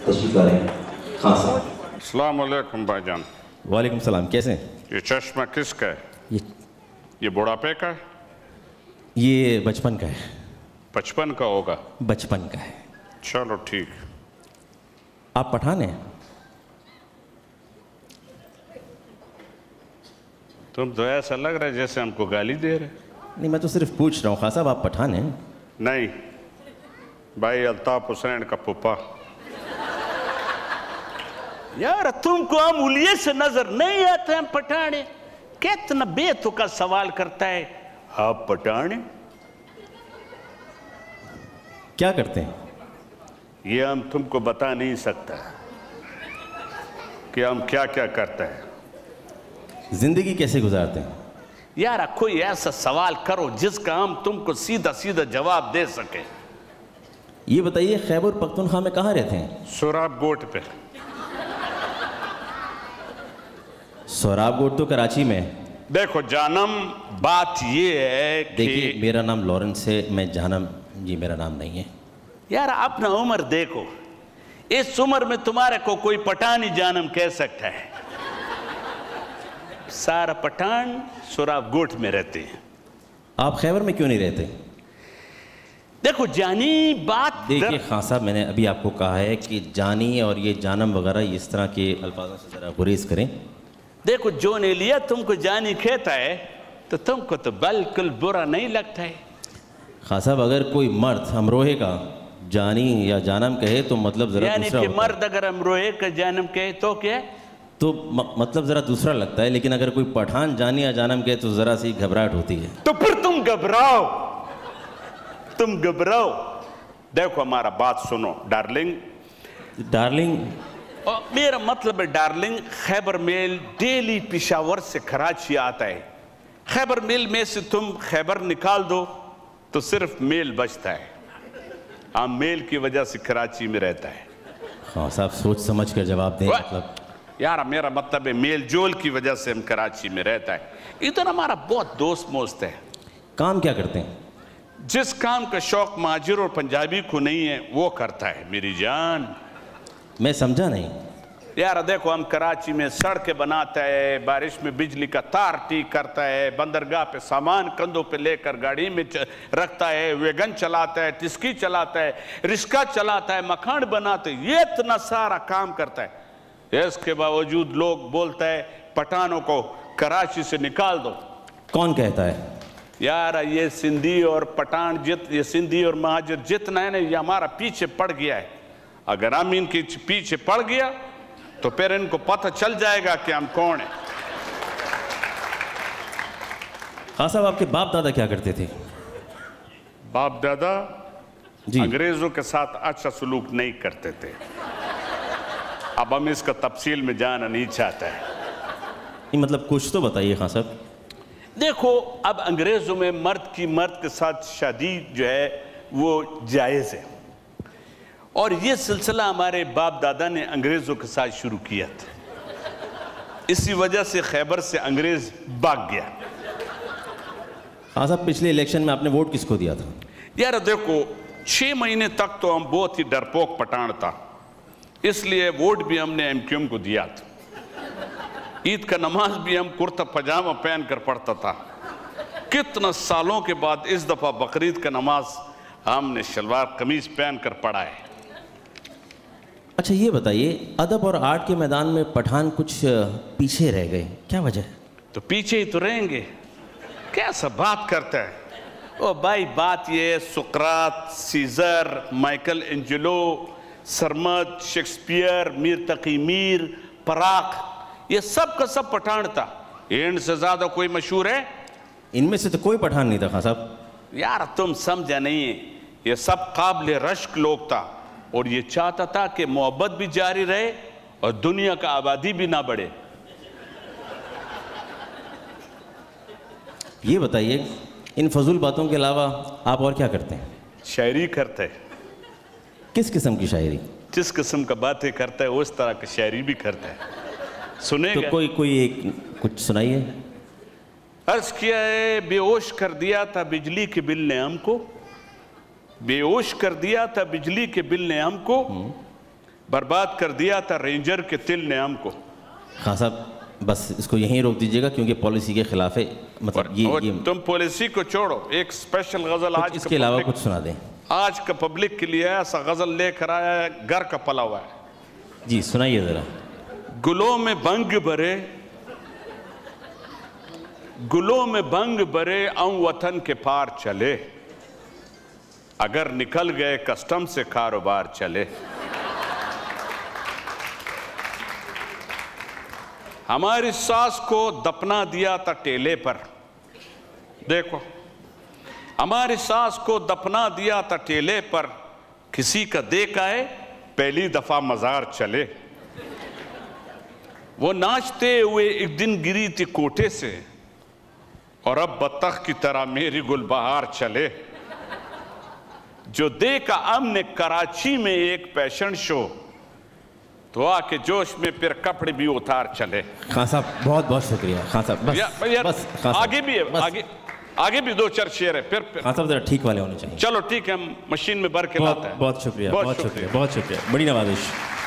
تشریف لا رہے ہیں خان صاحب. السلام علیکم بھائی جان. وعلیکم السلام. کیسے ہیں؟ یہ چشمہ کس کا ہے؟ یہ بڑھاپے کا ہے؟ یہ بچپن کا ہے. 55 کا ہوگا؟ بچپن کا ہے. چلو ٹھیک. آپ پٹھان ہیں؟ تم تو ایسا لگ رہا ہے جیسے ہم کو گالی دے رہے. نہیں، میں تو صرف پوچھ رہا ہوں. خان صاحب آپ پٹھان ہیں؟ نہیں بھائی، الطاف حسین کا پھپھا. یار تم کو امولیے سے نظر نہیں آتا ہے پٹھان ہیں؟ کتنا بیتو کا سوال کرتا ہے. آپ پٹھان ہیں؟ کیا کرتے ہیں؟ یہ ہم تم کو بتا نہیں سکتا کہ ہم کیا کیا کرتے ہیں. زندگی کیسے گزارتے ہیں؟ یار کوئی ایسا سوال کرو جس کا ہم تم کو سیدھا سیدھا جواب دے سکیں. یہ بتائیے خیبر پختونخوا میں کہاں رہتے ہیں؟ سوراب گوٹ پہ. سوراب گوٹ تو کراچی میں. دیکھو جانم، بات یہ ہے کہ دیکھیے میرا نام لارنس ہے. میں جانم جی میرا نام نہیں ہے. یار اپنا عمر دیکھو. اس عمر میں تمہارے کو کوئی پٹھانی جانم کہہ سکتا ہے؟ سارا پٹھان سوراب گوٹ میں رہتے ہیں. آپ خیبر میں کیوں نہیں رہتے؟ دیکھو جانی بات دیکھیے خان صاحب، میں نے ابھی آپ کو کہا ہے کہ جانی اور یہ جانم وغیرہ اس طرح کے الفاظوں سے ذرا گریز کریں. دیکھو جو نے لیا تم کو جانی کہتا ہے تو تم کو تو بالکل برا نہیں لگتا ہے. خان صاحب اگر کوئی مرد امروہے کا جانی یا جانم کہے تو مطلب ذرا یعنی دوسرا کہ ہوتا ہے. مرد اگر امروہے کا جانم کہے تو کیا ہے؟ تو مطلب ذرا دوسرا لگتا ہے. لیکن اگر کوئی پٹھان جانی یا جانم کہے تو ذرا سی گھبراہٹ ہوتی ہے. تو پھر تم گھبراؤ. تم گھبراؤ. دیکھو ہمارا بات سنو ڈارلنگ. ڈارلنگ؟ میرا مطلب ہے darling, Khyber mail daily Peshawar سے کراچی آتا ہے. خیبر میل میں سے تم خیبر نکال دو تو صرف میل بچتا ہے. ہم میل کی وجہ سے کراچی میں رہتا ہے. خان صاحب سوچ سمجھ کر جواب دیں. مطلب یار میرا مطلب ہے میل جول کی وجہ سے ہم کراچی میں رہتا ہے. ادھر ہمارا بہت دوست موست ہے. کام کیا کرتے ہیں؟ جس کام کا شوق مہاجر اور پنجابی کو نہیں ہے وہ کرتا ہے میری جان. میں سمجھا نہیں. یار دیکھو ہم کراچی میں سڑکیں بناتا ہے، بارش میں بجلی کا تار ٹھیک کرتا ہے، بندرگاہ پہ سامان کندھوں پہ لے کر گاڑی میں رکھتا ہے، ویگن چلاتا ہے، ٹسکی چلاتا ہے، رشکا چلاتا ہے، مکھان بناتا ہے. یہ اتنا سارا کام کرتا ہے. اس کے باوجود لوگ بولتا ہے پٹھانوں کو کراچی سے نکال دو. کون کہتا ہے؟ یار یہ سندھی اور پٹھان یہ سندھی اور مہاجر جتنا ہے نا یہ ہمارا پیچھے پڑ گیا ہے. اگر ہم ان کے پیچھے پڑ گیا تو پھر ان کو پتہ چل جائے گا کہ ہم کون ہیں. خان صاحب آپ کے باپ دادا کیا کرتے تھے؟ باپ دادا جی انگریزوں کے ساتھ اچھا سلوک نہیں کرتے تھے. اب ہم اس کا تفصیل میں جانا نہیں چاہتا ہے. نہیں مطلب کچھ تو بتائیے خان صاحب. دیکھو اب انگریزوں میں مرد کی مرد کے ساتھ شادی جو ہے وہ جائز ہے، اور یہ سلسلہ ہمارے باپ دادا نے انگریزوں کے ساتھ شروع کیا تھا. اسی وجہ سے خیبر سے انگریز بھاگ گیا. خان صاحب پچھلے الیکشن میں آپ نے ووٹ کس کو دیا تھا؟ یار دیکھو 6 مہینے تک تو ہم بہت ہی ڈرپوک پٹھان تھا، اس لیے ووٹ بھی ہم نے ایم کیو ایم کو دیا تھا. عید کا نماز بھی ہم کرتا پجامہ پہن کر پڑھتا تھا. کتنا سالوں کے بعد اس دفعہ بقرعید کا نماز ہم نے شلوار قمیض پہن کر پڑھا ہے. اچھا یہ بتائیے ادب اور آرٹ کے میدان میں پٹھان کچھ پیچھے رہ گئے، کیا وجہ ہے؟ تو پیچھے ہی تو رہیں گے. کیسا بات کرتا ہے؟ او بھائی بات یہ ہے سقراط، Caesar, Michelangelo, Sarmad, Shakespeare, Mir Taqi Mir, پراخ، یہ سب کا سب پٹھان تھا. ان سے زیادہ کوئی مشہور ہے؟ ان میں سے تو کوئی پٹھان نہیں تھا خان صاحب. یار تم سمجھا نہیں ہے. یہ سب قابل رشک لوگ تھا اور یہ چاہتا تھا کہ محبت بھی جاری رہے اور دنیا کا آبادی بھی نہ بڑھے. یہ بتائیے ان فضول باتوں کے علاوہ آپ اور کیا کرتے ہیں؟ شاعری کرتا ہے. کس قسم کی شاعری؟ جس قسم کا باتیں کرتا ہے اس طرح کی شاعری بھی کرتا ہے. سنے تو گا؟ کوئی ایک کچھ سنائیے. عرض کیا ہے بے ہوش کر دیا تھا بجلی کے بل نے ہم کو، بے ہوش کر دیا تھا بجلی کے بل نے ہم کو، बर्बाद कर दिया था रेंजर के तिल ने हमको। खान साहब बस इसको यहीं रोक दीजिएगा क्योंकि पॉलिसी के खिलाफ है, मतलब ये तुम पॉलिसी को छोड़ो, एक स्पेशल गजल आज इसके अलावा कुछ सुना दें। आज का पब्लिक के लिए ऐसा गजल लेकर आया है, घर का पला हुआ है। जी सुनाइए जरा। गुलों में भंग भरे, गुलों में भंग भरे औ वतन के पार चले, अगर निकल गए कस्टम से कारोबार चले। हमारी सास को दफना दिया था टेले पर, देखो हमारी सास को दफना दिया था टेले पर, किसी का देखा है पहली दफा मजार चले। वो नाचते हुए एक दिन गिरी थी कोठे से, और अब बत्तख की तरह मेरी गुलबहार चले। जो देखा हमने कराची में एक पैशन शो, तो आके जोश में फिर कपड़े भी उतार चले। खान साहब बहुत बहुत शुक्रिया। खान साहब बस बस खान साहब, आगे भी है, आगे भी दो चार शेर है, फिर खान साहब जरा ठीक वाले होने चाहिए। चलो ठीक है, हम मशीन में भर के लाते हैं। बहुत शुक्रिया, बहुत शुक्रिया, बहुत शुक्रिया, बड़ी नवाजिश।